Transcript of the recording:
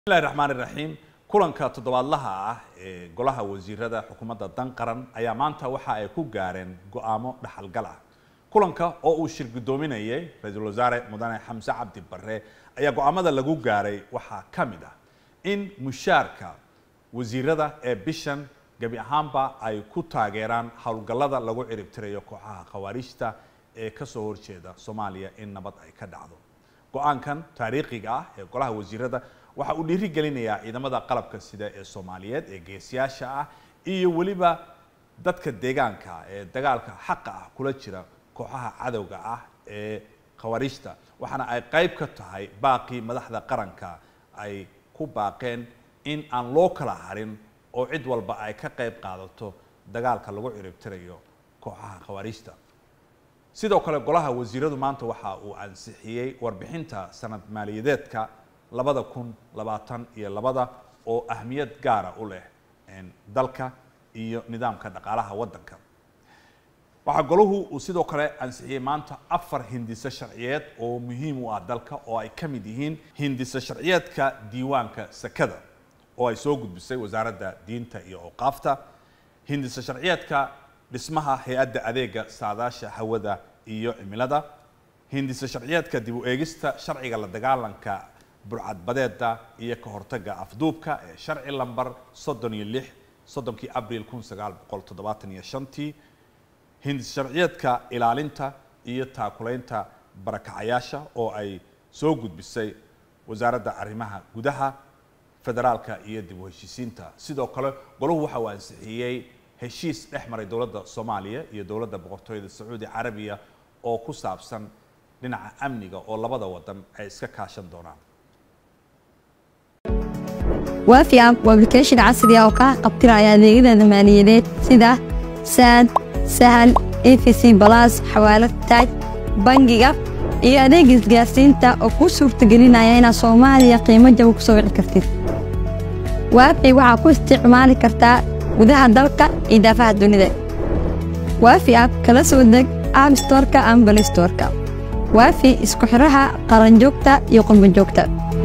بسم الله الرحمن الرحيم kulanka toddobaadlaha ah ee golaha wasiirada xukuumadda dan qaran ayaa maanta waxa ay ku gaareen go'aamo dhaxalgal ah kulanka oo uu shir gudoominayay ra'iisul wasaare mudane Xamse Cabdi Barre ayaa go'aamada lagu gaaray waxa kamid ah in mushaarka wasiirada ee bishan gabi ahaanba ay ku taageeraan hawlgallada lagu ciribtirayo kooxaha khawaarijta ee ka soo horjeeda Soomaaliya in nabad ay ka dhacdo go'aankan taariikhiga ah ee golaha wasiirada waxa uu dhiiri gelinayaa ciidamada qalabka sida ee Soomaaliyeed ee geesiyaasha ah iyo waliba dadka deegaanka ee dagaalka xaq ah kula jira kooxaha cadawga ah ee khawaarijta waxana ay qayb ka tahay baaqi madaxda qaranka ay ku baaqeen in aan loo kala harin oo cid walba ay ka qayb qaadato dagaalka lagu ciribtirayo kooxaha khawaarijta sidoo kale golaha wasiiradu maanta waxa uu ansixiyay warbixinta sanad maaliyadeedka 2022 oo ahmiyad gaar ah u leh dalka iyo nidaamka dhaqaalaha wadanka waxa golahu uu sidoo kale ansixiyay maanta 4 hindisa sharciyeed oo muhiim u ah dalka oo ay kamid yihiin hindisa sharciyeedka diiwaanka sakada oo ay soo gudbisay wasaaradda diinta iyo awqaafta hindisa sharciyeedka dhismaha hay'adda adeega saadaasha hawada iyo cimilada hindisa sharciyeedka dib u eegista sharciga la dagaalanka burcad badeeda iyo ka hortagga afduubka ee sharci lambar 36 Abriil 1975 hindis sharciyeedka ilaalinta iyo taakulaynta barakacayaasha oo ay soo gudbisay wasaaradda arrimaha gudaha federaalka iyo dib u heshiisiinta sidoo kale golahu waxa uu ansixiyay heshiis dhexmaray dawladda Soomaaliya iyo dawladda boqortooyada Sacuudi Carabiya oo ku saabsan dhinaca amniga oo labada wadan ay iska kaashan doonaan وافي اب وابلكيشن عصري او ka qabtiraya adeegyada maaliyadeed sida sad sahal efc plus xawaalad taaj bangiga iyo adeegga isgaarsiinta oo ku suurtagelinaya in Soomaaliya qiimo jaban ku soo wici kartid waafi waxa ku isticmaali kartaa gudaha dalka iyo daafaha dunida waafi app kala soo deg app store-ka ama play store-ka waafi isku xiraha qaran joogta iyo qolban joogta